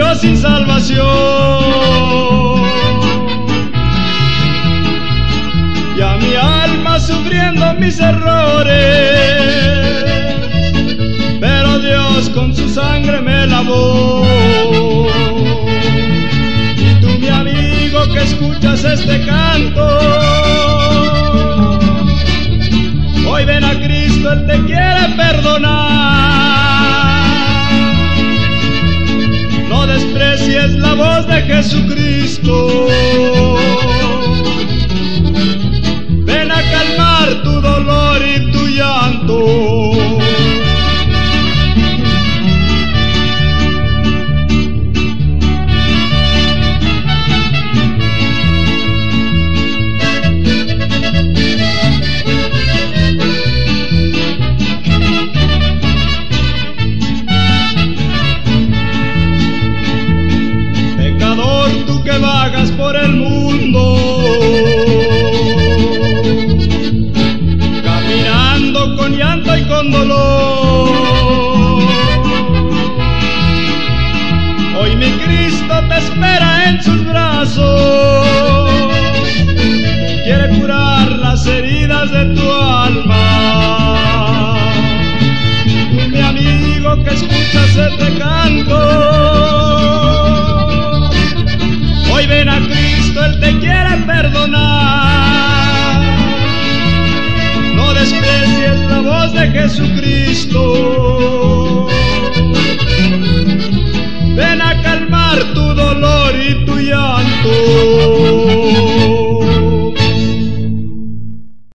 pero sin salvación. Y a mi alma sufriendo mis errores, pero Dios con su sangre me lavó. Y tú, mi amigo, que escuchas este canto, hoy ven a Cristo, Él te quiere perdonar. No desprecies la voz de Jesucristo. Ven a calmar tu dolor y tu llanto. Tú que vagas por el mundo, caminando con llanto y con dolor, hoy mi Cristo te espera en sus brazos, quiere curar las heridas de tu alma. Tú, mi amigo, que escuchas este canto, hoy ven a Cristo, Él te quiere perdonar.